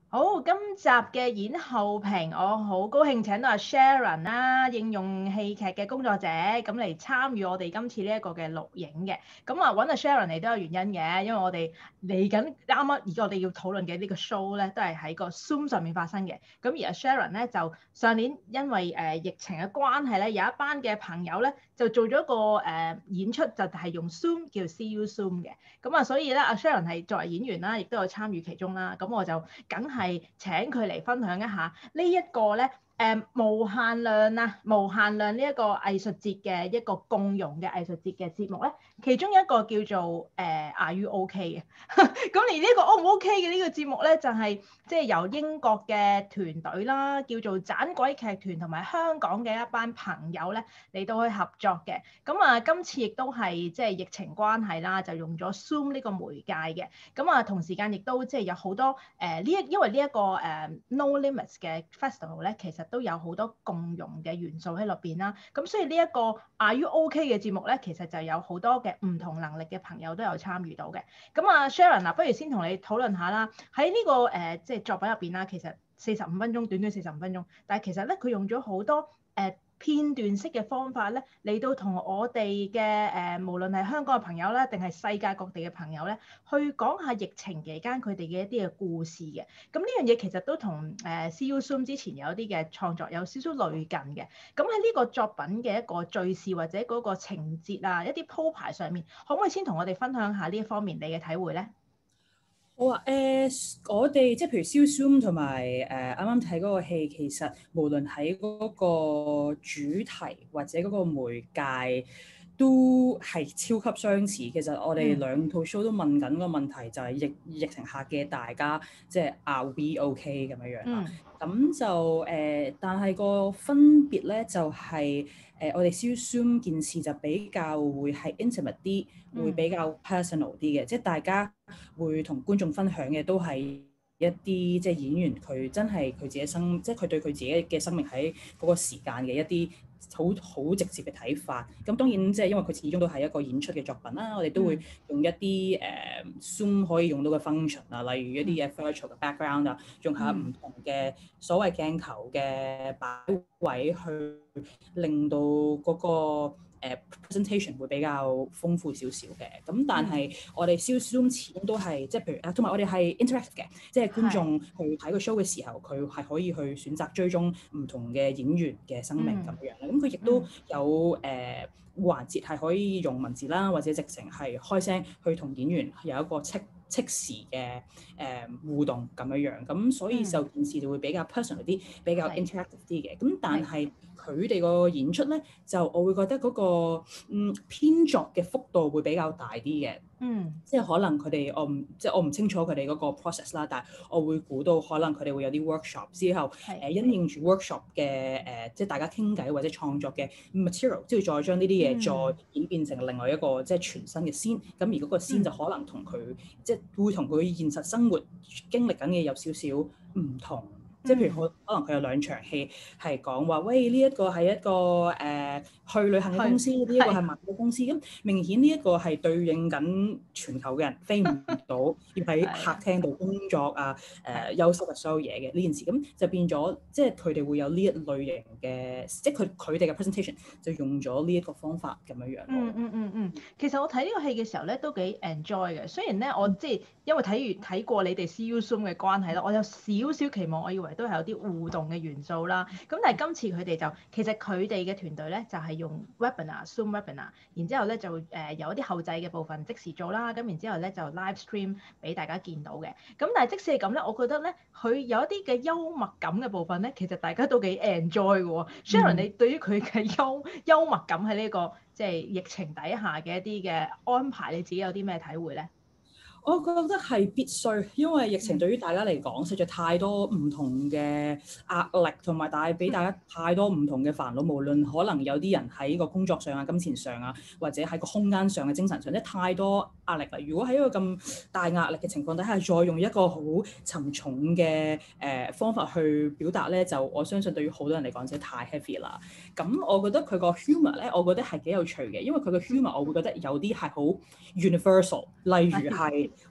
好，今集嘅演後評，我好高興請到阿 Sharon 啦，應用戲劇嘅工作者，咁嚟參與我哋今次呢一個嘅錄影嘅。咁啊，揾阿 Sharon 嚟都有原因嘅，因為我哋嚟緊啱啱而家我哋要討論嘅呢個 show 咧，都係喺個 Zoom 上面發生嘅。咁而阿 Sharon 咧就上年因為疫情嘅關係咧，有一班嘅朋友咧就做咗個演出，就係用 Zoom 叫 See You Zoom 嘅。咁啊，所以咧阿 Sharon 係作為演員啦，亦都有參與其中啦。咁我就梗係請佢嚟分享一下呢一個咧無限量啊，無限量呢一個藝術節嘅一個共融嘅藝術節嘅節目咧，其中一個叫做Are You OK 嘅。咁而呢個 O 唔 OK 嘅呢個節目咧，就係即係由英國嘅團隊啦，叫做盞鬼劇團同埋香港嘅一班朋友咧嚟到去合作嘅。咁啊，今次亦都係即係疫情關係啦，就用咗 Zoom 呢個媒介嘅。咁啊，同時間亦都即係有好多因為呢一個No Limits 嘅 Festival 咧，其實都有好多共融嘅元素喺入邊啦。咁所以呢一個 Are You OK 嘅節目咧，其實就有好多嘅唔同能力嘅朋友都有參與到嘅。咁啊，Sharon 嗱，不如先同你討論下啦。喺呢個即係作品入邊啦，其實45分鐘，短短45分鐘，但係其實咧佢用咗好多片段式嘅方法咧，嚟到同我哋嘅無論係香港嘅朋友咧，定係世界各地嘅朋友咧，去講下疫情期間佢哋嘅一啲嘅故事嘅。咁呢樣嘢其實都同See You Soon 之前有一啲嘅創作有少少類近嘅。咁喺呢個作品嘅一個敘事或者嗰個情節啊，一啲鋪排上面，可唔可以先同我哋分享下呢一方面你嘅體會咧？ 好啊，我哋即係譬如 See You Soon 同埋啱啱睇嗰個戲，其實無論喺嗰個主題或者嗰個媒介，都係超級相似。其實我哋兩套 show 都問緊個問題，就係疫情下嘅大家，即係 Are we OK 咁樣樣啦。咁就但係個分別咧，就係我哋 See You Soon 件事就比較會係 intimate 啲，會比較 personal 啲嘅，即係大家會同觀眾分享嘅都係一啲即係演員佢真係佢自己即係佢對佢自己嘅生命喺嗰個時間嘅一啲好直接嘅睇法。咁當然即係因為佢始終都係一個演出嘅作品啦，我哋都會用一啲Zoom 可以用到嘅 function 啊，例如一啲嘅 virtual 嘅 background 啊，用下唔同嘅所謂鏡頭嘅擺位去令到嗰個presentation 會比較豐富少少嘅。咁但係我哋 Zoom 始終都係即係譬如同埋我哋係 interactive 嘅，即係觀眾去睇個 show 嘅時候，佢係可以去選擇追蹤唔同嘅演員嘅生命咁樣啦。咁佢亦都有環節係可以用文字啦，或者直情係開聲去同演員有一個即時嘅互動咁樣。咁所以就件事就會比較 personal 啲，比較 interactive 啲嘅。咁但係佢哋個演出咧，就我會覺得嗰個編作嘅幅度會比較大啲嘅。即係可能佢哋我唔清楚佢哋嗰個 process 啦，但係我會估到可能佢哋會有啲 workshop 之後因應住 workshop 嘅即係大家傾偈或者創作嘅 material，之後再將呢啲嘢再演變成另外一個即係全新嘅scene。咁而嗰個scene就可能同佢即係會同佢現實生活經歷緊嘅有少少唔同。即係譬如可能佢有兩場戲係講話，喂，呢一個係一個去旅行嘅公司，呢一個係買嘅公司。咁明顯呢一個係對應緊全球嘅人飛唔到，要喺客廳度工作啊，休息啊所有嘢嘅呢件事。咁就變咗，即係佢哋會有呢一類型嘅，即係佢哋嘅 presentation 就用咗呢一個方法咁樣樣。 其實我睇呢個戲嘅時候咧，都幾 enjoy 嘅。雖然咧，我即係因為睇過你哋 See You Soon 嘅關係啦，我有少少期望，我以為都係有啲互動嘅元素啦。咁但係今次佢哋就其實佢哋嘅團隊咧就係用 webinar Zoom webinar，然之後咧就有一啲後製嘅部分即時做啦。咁然之後咧就 live stream 俾大家見到嘅。咁但係即使係咁咧，我覺得咧佢有一啲嘅幽默感嘅部分咧，其實大家都幾 enjoy 嘅喎。Sharon，你對於佢嘅幽默感喺呢個即係疫情底下嘅一啲嘅安排，你自己有啲咩體會咧？ 我覺得係必須，因為疫情對於大家嚟講，實在太多唔同嘅壓力，同埋帶俾大家太多唔同嘅煩惱。無論可能有啲人喺個工作上啊、金錢上啊，或者喺個空間上嘅精神上，即係太多壓力啦。如果喺一個咁大壓力嘅情況底下，再用一個好沉重嘅方法去表達咧，就我相信對於好多人嚟講，真係太 heavy 啦。咁我覺得佢個 humor 咧，我覺得係幾有趣嘅，因為佢個 humor 我會覺得有啲係好 universal，例如係喂，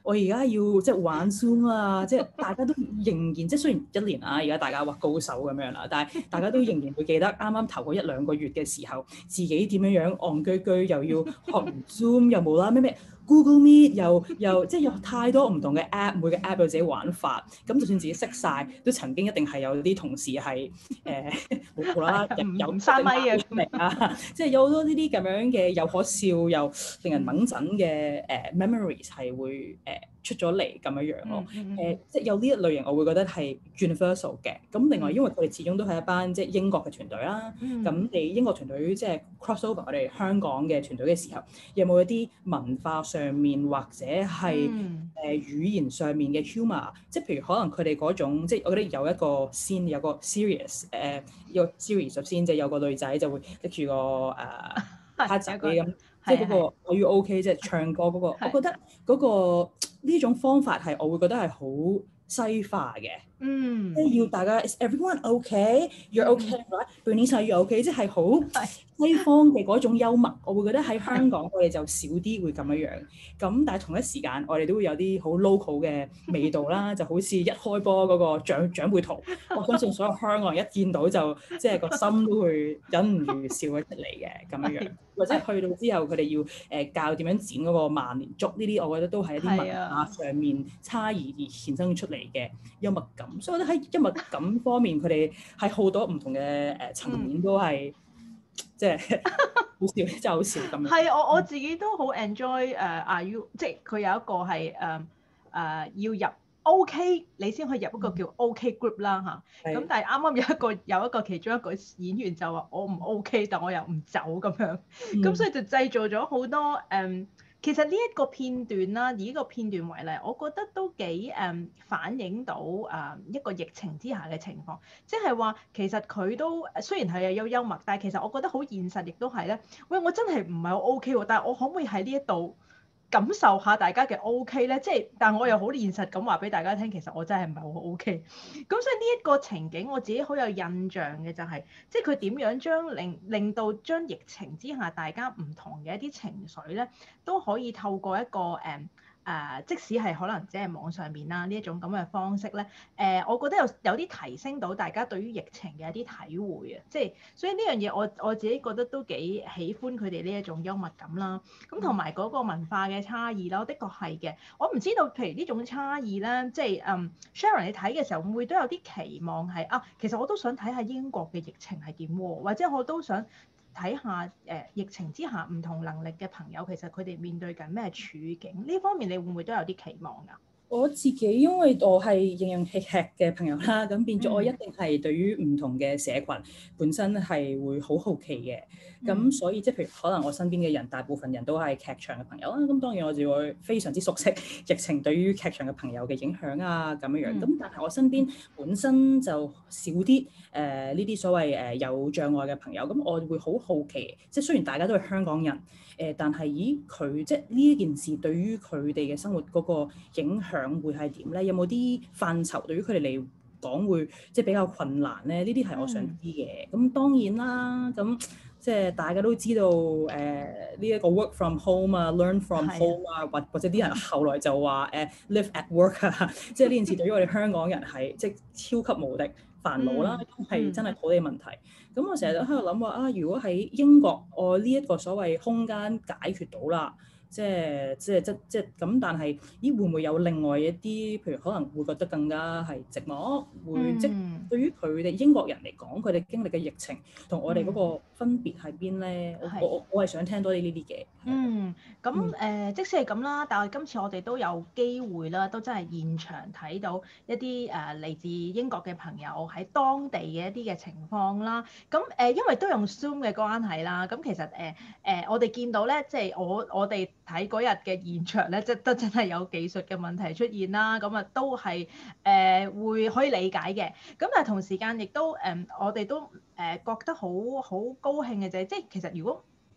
我而家要即係玩 Zoom 啊，即係大家都仍然即係雖然1年啊，而家大家話高手咁樣啦，但係大家都仍然會記得啱啱頭嗰1-2個月嘅時候，自己點樣樣戇居居，又要學完 Zoom，又冇啦咩咩 Google Meet，又即係有太多唔同嘅 app，每個 app 有自己玩法。咁就算自己識晒，都曾經一定係有啲同事係冇啦啦有唔閂咪嘅嚟啊，即係有好多呢啲咁樣嘅又可笑又令人掹陣嘅memories 係會出咗嚟咁樣樣咯。即係有呢一類型，我會覺得係 universal 嘅。咁另外因為佢哋始終都係一班即係英國嘅團隊啦，咁你英國團隊即係 crossover 我哋香港嘅團隊嘅時候，有冇一啲文化上面或者係語言上面嘅 humour？即係譬如可能佢哋嗰種即係我覺得有一個 scene 有個 serious 有個 series 先，即係有個女仔就會拎住個卡仔咁，即係嗰個我要 OK 即係唱歌嗰個，我覺得嗰個呢種方法係我會覺得係好西化嘅。即係要大家 is everyone okay？You're okay，right？Bernice you're okay？即係好西方嘅嗰種幽默，我會覺得喺香港我哋就少啲會咁樣樣。咁但係同一時間我哋都會有啲好 local 嘅味道啦，就好似一開波嗰個長輩圖，我相信所有香港人一見到就即係個心都會忍唔住笑咗出嚟嘅咁樣樣。或者去到之後佢哋要教點樣剪嗰個萬年竹呢啲，我覺得都係一啲文化上面差異而衍生出嚟嘅幽默感。所以我覺得喺幽默感方面，佢哋係好多唔同嘅層面都係即係好笑，真係好笑咁樣。 係我自己都好 enjoy Are You， 即係佢有一個係要入 OK， 你先可以入一個叫 OK group 啦嚇。咁但係啱啱有一個其中一個演員就話我唔 OK，但我又唔走咁樣。咁所以就製造咗好多其實呢一個片段啦，以呢個片段為例，我覺得都幾反映到一個疫情之下嘅情況，即係話其實佢都雖然係有幽默，但係其實我覺得好現實，亦都係咧。喂，我真係唔係好 OK 喎，但係我可唔可以喺呢一度感受下大家嘅 OK 咧？即係，但我又好現實咁話俾大家聽，其實我真係唔係好 OK。咁所以呢一個情景，我自己好有印象嘅就係，即係佢點樣將令到將疫情之下大家唔同嘅一啲情緒咧，都可以透過一個即使係可能只係網上面啦呢一種咁嘅方式咧，我覺得有啲提升到大家對於疫情嘅一啲體會啊，即係所以呢樣嘢我自己覺得都幾喜歡佢哋呢一種幽默感啦。咁同埋嗰個文化嘅差異啦，的確係嘅。我唔知道譬如呢種差異咧，即係Sharon 你睇嘅時候會唔會都有啲期望係其實我都想睇下英國嘅疫情係點喎，或者我都想睇下疫情之下唔同能力嘅朋友，其實佢哋面對緊咩處境？呢方面你會唔會都有啲期望㗎？ 我自己因為我係應用戲劇嘅朋友啦，咁變咗我一定係對於唔同嘅社群本身係會好好奇嘅。咁所以即係譬如可能我身邊嘅人大部分人都係劇場嘅朋友啦，咁當然我就會非常之熟悉疫情對於劇場嘅朋友嘅影響啊咁樣樣。咁但係我身邊本身就少啲呢啲所謂有障礙嘅朋友，咁我會好好奇，即係雖然大家都係香港人，但係佢即係呢一件事對於佢哋嘅生活嗰個影響會係點咧？有冇啲範疇對於佢哋嚟講會即係比較困難咧？呢啲係我想知嘅。咁當然啦，咁即係大家都知道呢一個 work from home 啊 ，learn from home 啊，或者啲人後來就話live at work 啊，即係呢件事對於我哋香港人係即係超級無敵煩惱啦，係真係土地問題。咁我成日都喺度諗話如果喺英國我呢一個所謂空間解決到啦。即係咁，但係會唔會有另外一啲，譬如可能會覺得更加係寂寞，即對於佢哋英國人嚟講，佢哋經歷嘅疫情同我哋嗰個分別喺邊咧？我係想聽多啲呢啲嘅。 咁即使係咁啦，但係今次我哋都有機會啦，都真係現場睇到一啲嚟自英國嘅朋友喺當地嘅一啲嘅情況啦。咁因為都用 Zoom 嘅關係啦，咁其實我哋見到咧，即係我哋睇嗰日嘅現場咧，即都真係有技術嘅問題出現啦。咁都係會可以理解嘅。咁但係同時間亦都我哋都覺得好高興嘅就係，即係其實如果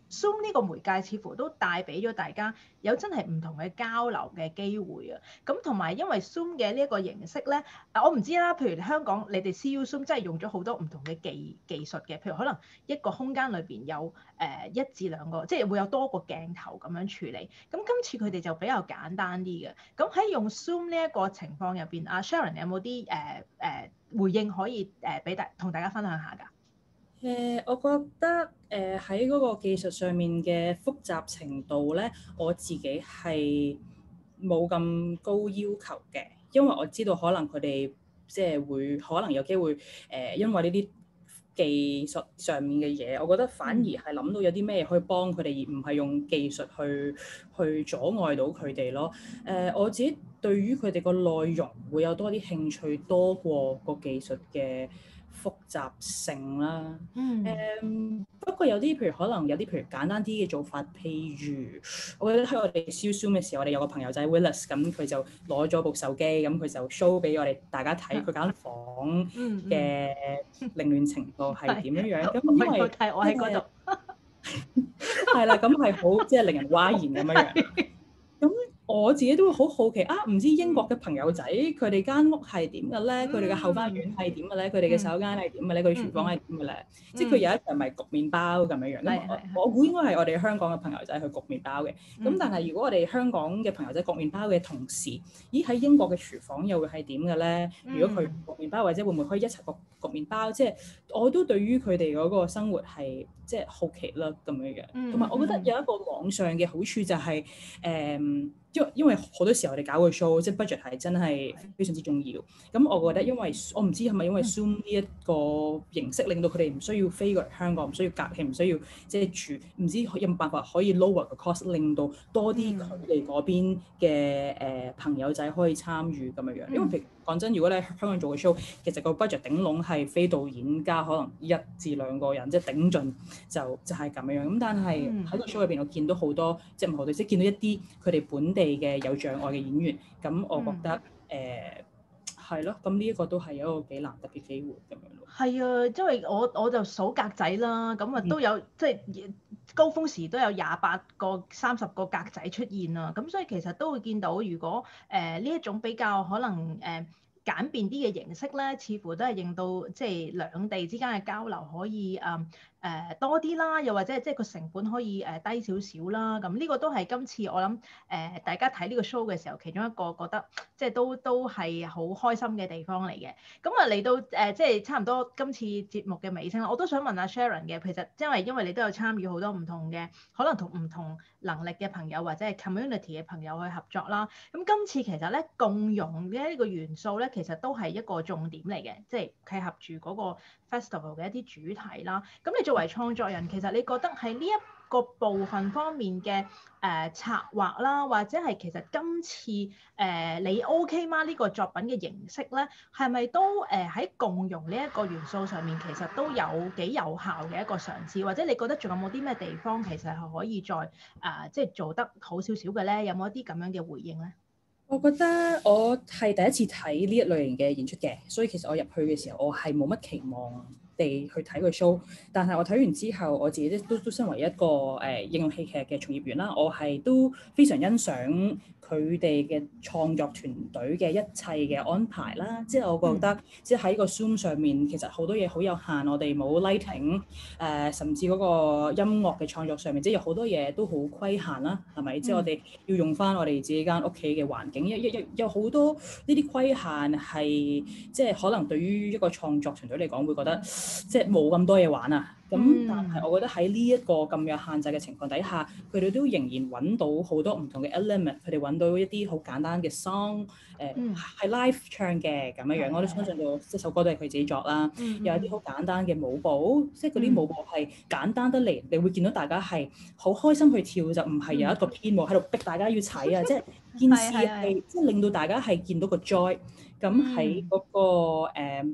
Zoom 呢個媒介似乎都帶俾咗大家有真係唔同嘅交流嘅機會啊。咁同埋因為 Zoom 嘅呢一個形式咧，我唔知啦，譬如香港你哋 CU Zoom 真係用咗好多唔同嘅技術嘅，譬如可能一個空間裏邊有一至兩個，即係會有多個鏡頭咁樣處理。咁今次佢哋就比較簡單啲嘅。咁喺用 Zoom 呢一個情況入邊，阿 Sharon 有冇啲回應可以俾同大家分享下㗎？ 我覺得喺嗰個技術上面嘅複雜程度咧，我自己係冇咁高要求嘅，因為我知道可能佢哋即係會可能有機會因為呢啲技術上面嘅嘢，我覺得反而係諗到有啲咩可以幫佢哋，而唔係用技術去阻礙到佢哋咯。我自己對於佢哋個內容會有多啲興趣，多過個技術嘅複雜性啦。不過有啲譬如可能有啲譬如簡單啲嘅做法，譬如我記得喺我哋燒 Zoom 嘅時候，我哋有個朋友仔 Willis，咁佢就攞咗部手機，咁佢就 show 俾我哋大家睇佢間房嘅凌亂程度係點樣樣。咁因為我喺嗰度係啦，咁係好即係令人嘩然咁樣樣。咁我自己都會好好奇啊，唔知英國嘅朋友仔佢哋間屋係點嘅咧？佢哋嘅後花園係點嘅咧？佢哋嘅洗手間係點嘅咧？佢哋廚房係點嘅咧？即係佢有一場咪焗麵包咁樣樣。咁我估應該係我哋香港嘅朋友仔去焗麵包嘅。咁但係如果我哋香港嘅朋友仔焗麵包嘅同時，咦喺英國嘅廚房又會係點嘅咧？如果佢焗麵包或者會唔會可以一齊焗麵包？即係我都對於佢哋嗰個生活係即係好奇啦咁樣樣。同埋我覺得有一個網上嘅好處就係因為好多時候我哋搞個 show，即係 budget 係真係非常之重要。咁我覺得因為我唔知係咪因為 Zoom 呢一個形式令到佢哋唔需要飛過嚟香港，唔需要隔氣，唔需要即係住，唔知有冇辦法可以 lower 個 cost，令到多啲佢哋嗰邊嘅朋友仔可以參與咁樣樣。因為譬如講真，如果你喺香港做個 show，其實個 budget 頂籠係非導演加可能1至2個人，即係頂盡就係咁樣樣。咁但係喺個 show 入邊，我見到好多即係唔好對，即係見到一啲佢哋本地嘅有障礙嘅演員，咁我覺得係咯，咁呢一個都係一個幾難得嘅機會咁樣咯。 係啊，因為我就數格仔啦，咁啊都有即係高峰時都有28個、30個格仔出現啊，咁所以其實都會見到，如果呢一種比較可能簡便啲嘅形式咧，似乎都係令到即係兩地之間嘅交流可以多啲啦，又或者即係個成本可以低少少啦。咁呢個都係今次我諗大家睇呢個 show 嘅時候，其中一個覺得即係都係好開心嘅地方嚟嘅。咁啊嚟到即係差唔多今次節目嘅尾聲啦，我都想問下 Sharon 嘅，其實因為你都有參與好多唔同嘅可能同唔同能力嘅朋友或者係 community 嘅朋友去合作啦。咁今次其實咧共融嘅呢個元素咧，其實都係一個重點嚟嘅，即係契合住嗰個 festival 嘅一啲主題啦。咁你作為創作人，其實你覺得喺呢一個部分方面嘅策劃啦，或者係其實今次你 OK 嗎？呢個作品嘅形式咧，係咪都喺共融呢一個元素上面，其實都有幾有效嘅一個嘗試？或者你覺得仲有冇啲咩地方其實係可以再即係做得好少少嘅咧？有冇一啲咁樣嘅回應咧？ 我覺得我係第一次睇呢一類型嘅演出嘅，所以其實我入去嘅時候，我係冇乜期望地去睇個 show。但係我睇完之後，我自己都身為一個應用戲劇嘅從業員啦，我係都非常欣賞佢哋嘅創作團隊嘅一切嘅安排啦。即係我覺得，即係喺個 Zoom 上面，其實好多嘢好有限，我哋冇 lighting，甚至嗰個音樂嘅創作上面，即係有好多嘢都好規限啦，係咪？即係我哋要用翻我哋自己間屋企嘅環境，有好多呢啲規限係，即係可能對於一個創作團隊嚟講，會覺得即係冇咁多嘢玩啊。咁但係我覺得喺呢一個咁有限制嘅情況底下，佢哋都仍然揾到好多唔同嘅 element，佢哋揾到一啲好簡單嘅 song，係 live 唱嘅咁樣樣，我都相信到即首歌都係佢自己作啦。有一啲好簡單嘅舞步，即係嗰啲舞步係簡單得嚟，你會見到大家係好開心去跳，就唔係有一個編舞喺度逼大家要踩啊，即係件事係即係令到大家係見到個 joy。咁喺嗰個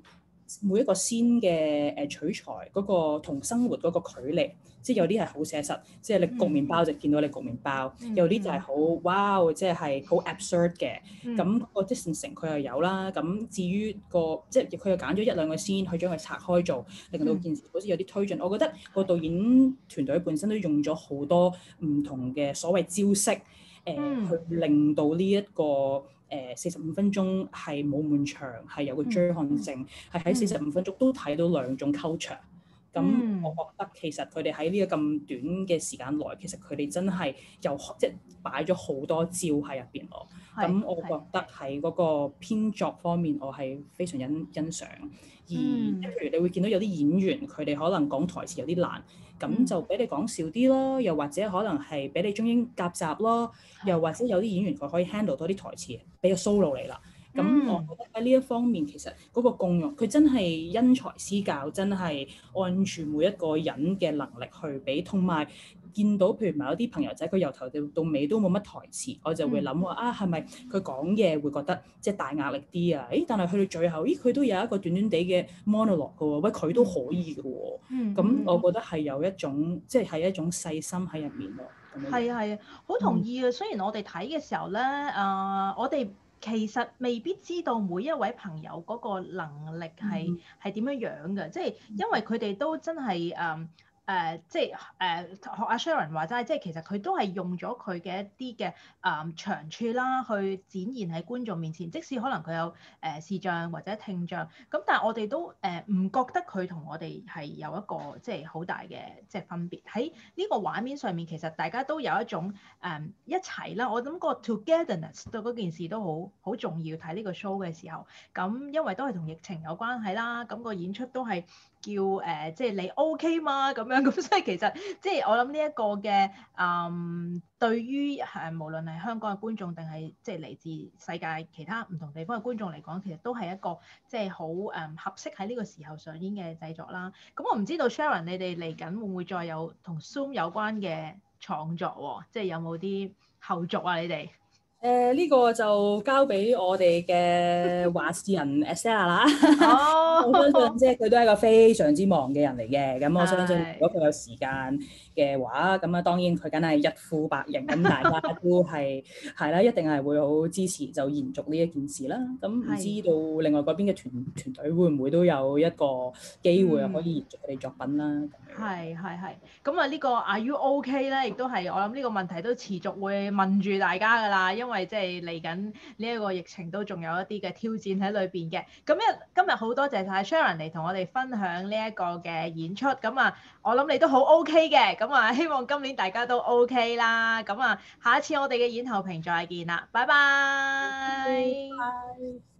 每一個scene嘅取材嗰個同生活嗰個距離，即係有啲係好寫實，即係你焗麵包就見到你焗麵包，有啲就係好哇，即係好 absurd 嘅。咁個 distancing 佢又有啦。咁至於即係佢又揀咗一兩個scene去將佢拆開做，令到件事好似有啲推進。我覺得個導演團隊本身都用咗好多唔同嘅所謂招式，去令到呢一個45分鐘係冇悶場，係有個追看性，係喺45分鐘都睇到兩種 culture。咁我覺得其實佢哋喺呢個咁短嘅時間內，其實佢哋真係即係擺咗好多照喺入邊咯。咁我覺得喺嗰個編作方面，我係非常欣賞。而譬如你會見到有啲演員，佢哋可能講台詞有啲難，咁就俾你講少啲咯，又或者可能係俾你中英夾雜咯，又或者有啲演員佢可以 handle 多啲台詞，俾個 solo 嚟啦。咁我覺得喺呢一方面，其實嗰個共用，佢真係因材施教，真係按住每一個人嘅能力去俾，同埋見到譬如某啲朋友仔，佢由頭到尾都冇乜台詞，我就會諗話係咪佢講嘢會覺得即係大壓力啲啊？但係去到最後，佢都有一個短短地嘅 monologue 嘅喎，喂，佢都可以嘅喎。咁我覺得係有一種即係一種細心喺入面咯。 係啊，好同意啊！雖然我哋睇嘅時候咧，我哋其實未必知道每一位朋友嗰個能力係點樣樣嘅，即係因為佢哋都真係即係學阿 Sharon 話齋，即係其實佢都係用咗佢嘅一啲嘅長處啦，去展現喺觀眾面前。即使可能佢有視障或者聽障，咁但係我哋都唔覺得佢同我哋係有一個即係好大嘅即係分別。喺呢個畫面上面，其實大家都有一種一齊啦。我諗個 togetherness 對嗰件事都好重要。睇呢個 show 嘅時候，咁因為都係同疫情有關係啦，咁個演出都係叫即係你 OK 嘛咁樣，咁所以其實即係我諗呢一個嘅對於無論係香港嘅觀眾定係即係嚟自世界其他唔同地方嘅觀眾嚟講，其實都係一個即係好合適喺呢個時候上演嘅製作啦。咁我唔知道 Sharon 你哋嚟緊會唔會再有同 Zoom 有關嘅創作喎？即係有冇啲後續啊？你哋？ 呢個就交俾我哋嘅話事人 Estella 啦。我相信即係佢都係一個非常之忙嘅人嚟嘅。咁我相信如果佢有時間嘅話，咁當然佢梗係一呼百應。咁大家都係啦，一定係會好支持就延續呢一件事啦。咁唔知道另外嗰邊嘅團隊會唔會都有一個機會可以延續佢哋作品啦？ 係。咁呢個 Are You OK 咧，亦都係我諗呢個問題都持續會問住大家㗎啦，因為即係嚟緊呢一個疫情都仲有一啲嘅挑戰喺裏邊嘅。咁今日好多謝晒 Sharon 嚟同我哋分享呢一個嘅演出。咁我諗你都好 OK 嘅。咁希望今年大家都 OK 啦。咁下一次我哋嘅演後評再見啦，拜拜。